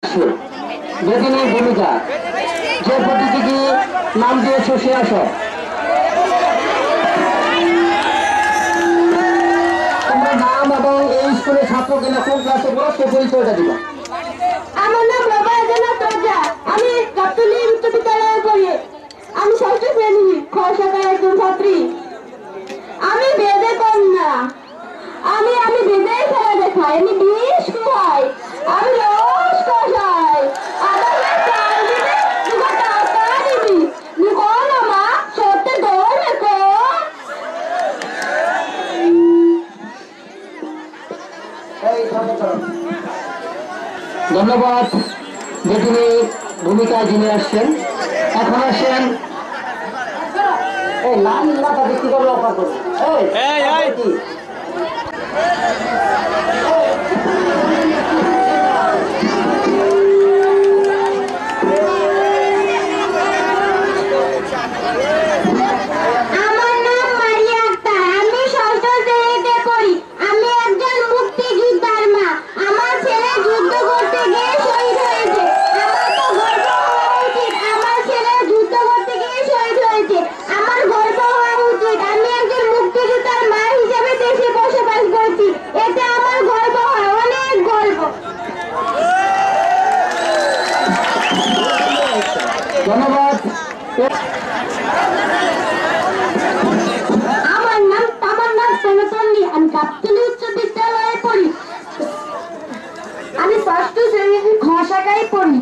বেদিনীর ভূমিকা যে প্রতিযোগী নাম দিয়েছে সে আসো। তোমরা নাম এবং এই স্কুলের ছাত্রকে না কোন ক্লাসে পড়ো সে পরিচয়টা দিবা। আমার নাম রবায়জানা তোজা, আমি গাবতলী উচ্চ বিদ্যালয়ে পড়ি। আমি ষষ্ঠ শ্রেণী খ শাখার একজন ছাত্রী। আমি বেদে কন্যা, আমি বেদে খেলা দেখাই, আমি বিষ খাই, আমি রস কষাই, আদালে চাল দিবি দুটো টাকা দিবি নিকল মা সত্যি দৌড় কো। ধন্যবাদ বেদিনীর ভূমিকায় যিনি আসছেন। এখন আসেন এই লাল লাটা বিক্রি করে অফার করুন। ধন্যবাদ। আমার নাম তামান্না সোনাতন্নি, আমি গাবতলী উচ্চ বিদ্যালয়ে পড়ি। আমি ষষ্ঠ শ্রেণীর খ শাখায় পড়ি।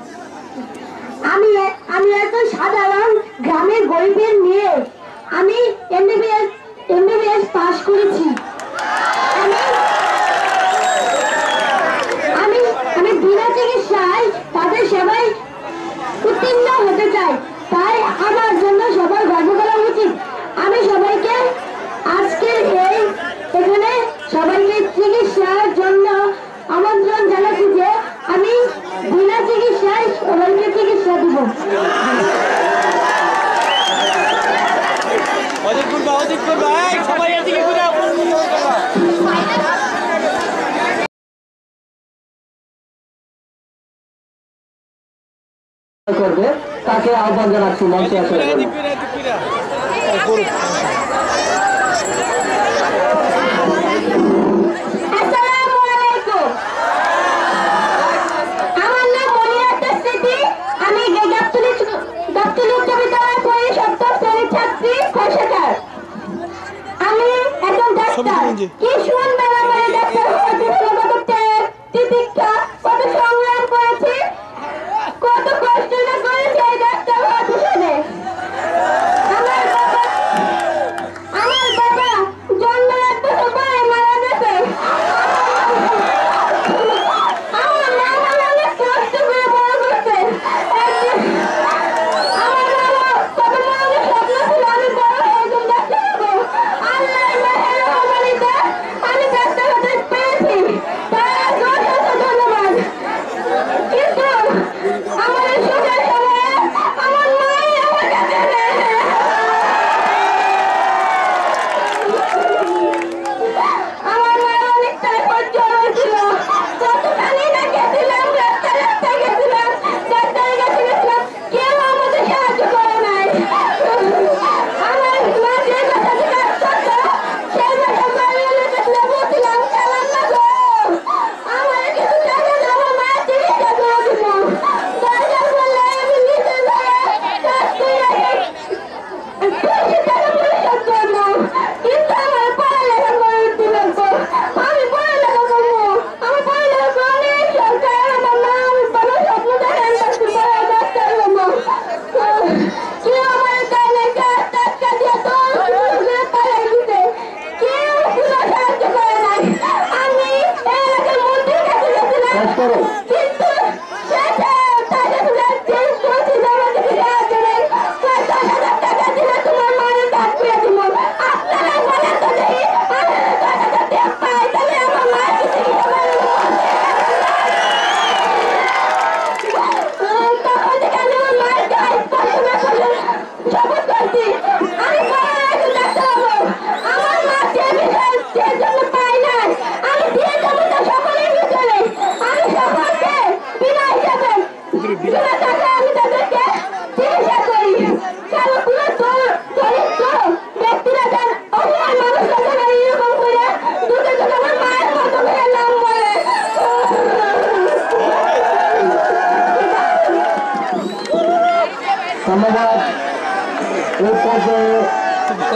আমি একজন সাধারণ গ্রামের গরিবের মেয়ে। আমি এমবিবিএস পাশ করেছি। আমি বিনা চিকিৎসায় তাদের সেবায় উত্তীর্ণ হতে চাই, তাই আমার জন্য সবার গর্ব করা উচিত। আমি সবাইকে আজকের এখানে সবাইকে চিকিৎসার জন্য আমন্ত্রণ জানাচ্ছি যে আমি বিনা চিকিৎসায় সবাইকে চিকিৎসা দিব। করবে তাকে আহ্বান জানাচ্ছি মঞ্চে আসার জন্য। আসসালামু আলাইকুম। আমার নাম মনিরাত স্মৃতি, আমি গাবতলী উচ্চ বিদ্যালয়ে পড়ি, সপ্তম শ্রেণীর ছাত্রী খ শাখার। আমি একজন ডাক্তার। কি সুন্দর আমার ডাক্তার হওয়ার জন্য কত ত্যাগ তিতিক্ষা কত সংগ্রাম করেছি, কত কষ্ট না করেছি এই ডাক্তার হওয়ার পিছনে। আমার বাবা জন্ম 1 বছর পরে মারা গেছে। আমার মা আমাকে অনেক কষ্ট করে বড় করছে। আমার বাবা কত বড় স্বপ্ন ছিল আমি বড় হয়ে একজন ডাক্তার হবো। আল্লাহর মেহের রহমতে আমি ডাক্তার হতে পেরেছি, তার অসংখ্য ধন্যবাদ।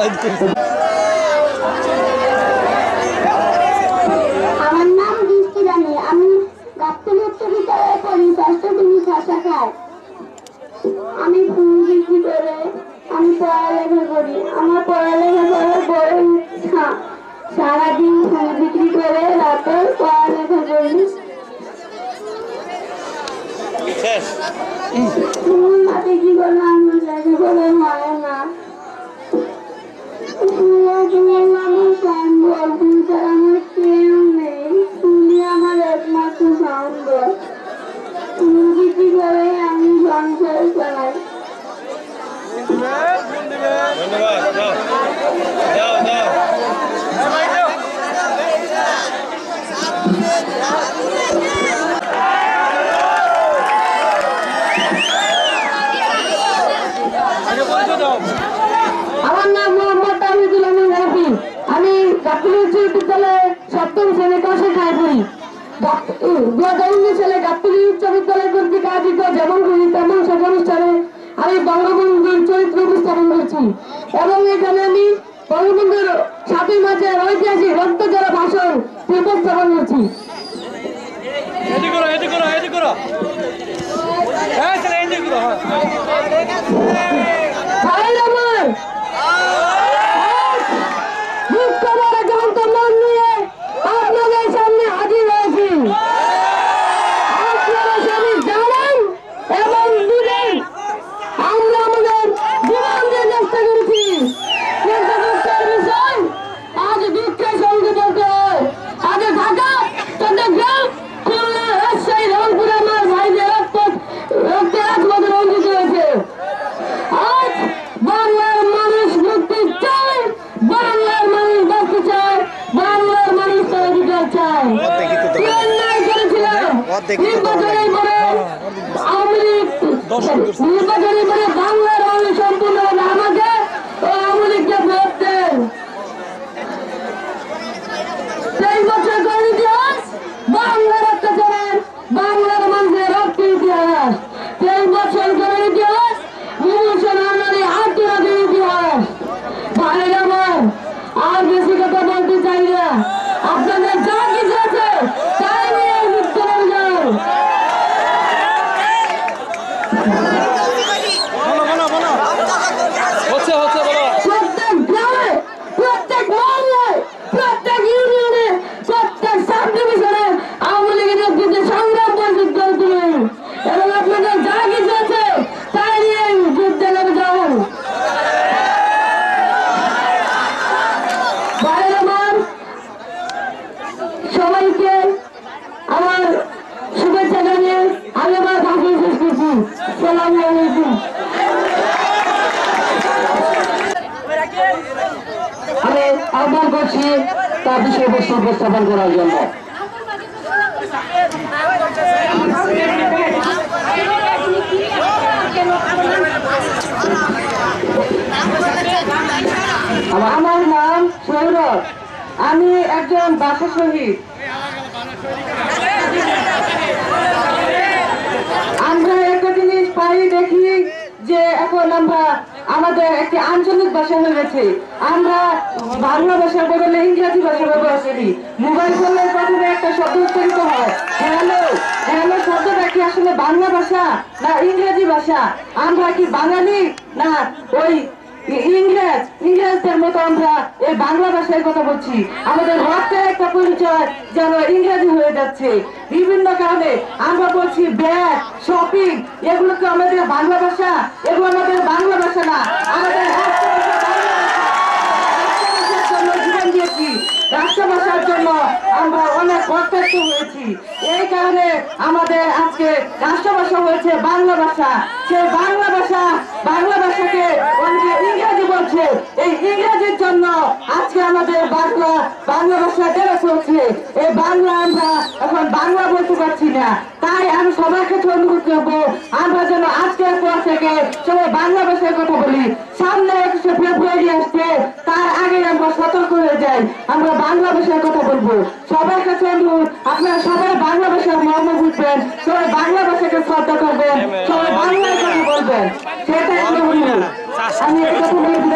আমার নাম বৃষ্টি রানী, আমি গাবতলী উচ্চ বিদ্যালয়ে পড়ি, ষষ্ঠ শ্রেণী শাখায়। আমি ফুল বিক্রি করে আমি পড়ালেখা করি। আমার পড়ালেখা করার বড় ইচ্ছা, সারাদিন ফুল বিক্রি করে রাতে পড়ালেখা করি। ফুল না বিক্রি করলে আমি লেখাপড়া হয় না। আমার সম্বল, আমার কেউ নেই। ফুলই আমার একমাত্র সম্বল। ফুল বিক্রি করে আমি সংসার চালাই। আমার নাম মোহাম্মদ তাহিদুল আমিন রাফি। আমি গাবতলী উচ্চ বিদ্যালয়ে সপ্তম শ্রেণী শাখায় পড়ি। 2019 সালে গাবতলী উচ্চ বিদ্যালয় কর্তৃক আয়োজিত যেমন খুশি তেমন সব অনুষ্ঠানে আমি বঙ্গবন্ধুর চরিত্র উপস্থাপন করছি এবং এখানে আমি বঙ্গবন্ধুর 7ই মার্চের ঐতিহাসিক রক্ত ঝরা ভাষণ উপস্থাপন করছি। আপনাদের সামনে হাজির হয়েছি। আপনারা সবাই জানেন এবং বুঝেন আমরা আমাদের জীবন দিয়ে চেষ্টা করেছি, কিন্তু দুঃখের বিষয় আজ দুঃখের সঙ্গে বলতে হয় আজ ঢাকা, চট্টগ্রাম, খুলনা, রাজশাহী, রংপুরে আমার ভাইদের রক্তের রাজপথে রঞ্জিত হয়েছে। আজ বাংলার মানুষ মুক্তি চায়, বাংলার মানুষ বাঁচতে চায়, বাংলার মানুষ তার অধিকার চায়। অন্যায় করেছিলাম নির্বাচনের পরে আওয়ামী লীগ, নির্বাচনের পরে বাংলার মানুষ সম্পূর্ণভাবে আমাকে ও আওয়ামী লীগকে ভোট দেন। 23 বছর করে ইতিহাস বাংলার অত্যাচারের, বাংলার মানুষের রক্তের ইতিহাস। 23 বছর করে ইতিহাস বিভূষণ আন্নারী আত্মরাজের ইতিহাস। ভাইয়ের আমার আর বেশি কথা বলতে চাই না। আপনাদের যা কিছু আছে তাই নিয়ে মুক্ত হয়ে যান। প্রত্যেক গ্রামে, প্রত্যেক মহল্লায়, প্রত্যেক ইউনিয়নে, প্রত্যেক সাব ডিভিশনে আওয়ামী লীগের নেতৃত্বে সংগ্রাম পরিষদ গড়ে তুলুন এবং আপনাদের যা কিছু আছে তাই নিয়ে যুদ্ধে নেমে যান। ভাইয়ের আমার সবাইকে আমার শুভেচ্ছা জানিয়ে আমি আমার ভাষণ শেষ করছি। আসসালামু আলাইকুম। আমি আহ্বান করছি তার বিষয়বস্তু উপস্থাপন করার জন্য। আমার নাম সৌরভ, আমি একজন ভাষা শহীদ। আমরা একটা জিনিস পাই দেখি যে এখন আমরা আমাদের একটি আঞ্চলিক ভাষা হয়ে গেছে। আমরা বাংলা ভাষার বদলে ইংরেজি ভাষা ব্যবহার করি। মোবাইল ফোনে প্রথমে একটা শব্দ উচ্চারিত হয় হ্যালো, হ্যালো শব্দটা কি আসলে বাংলা ভাষা না ইংরেজি ভাষা? আমরা কি বাঙালি না ওই ইংরেজদের মতো আমরা এই বাংলা ভাষায় কথা বলছি? আমাদের রক্তের একটা পরিচয় যেন ইংরেজি হয়ে যাচ্ছে বিভিন্ন কারণে। আমরা বলছি ব্যাগ, শপিং, এগুলো কি আমাদের বাংলা ভাষা? এগুলো আমাদের বাংলা ভাষা না। আমাদের রাষ্ট্রভাষার জন্য জীবন দিয়েছি, রাষ্ট্রভাষার জন্য আমরা অনেক রক্তাক্ত হয়েছি। এই কারণে আমাদের আজকে রাষ্ট্রভাষা হয়েছে বাংলা ভাষা। সেই বাংলা ভাষাকে অনেকে ইংরেজি বলছে। এই ইংরেজির জন্য আজকে আমাদের বাংলা ভাষা বেড়ে চলছে। এই বাংলা আমরা এখন বাংলা বলতে পারছি না। তাই আমি সবার কাছে অনুরোধ করবো আমরা যেন আজকের পর থেকে সবাই বাংলা ভাষায় কথা বলি। সামনে 21শে ফেব্রুয়ারি আসছে, তার আগে আমরা সতর্ক হয়ে যাই, আমরা বাংলা ভাষায় কথা বলবো। সবার কাছে অনুরোধ আপনারা সবাই বাংলা ভাষার মর্ম বুঝবেন, সবাই বাংলা ভাষাকে শ্রদ্ধা করবেন, সবাই বাংলায় কথা বলবেন, সেটাই আমরা বলবো। আমি এই কথা বলে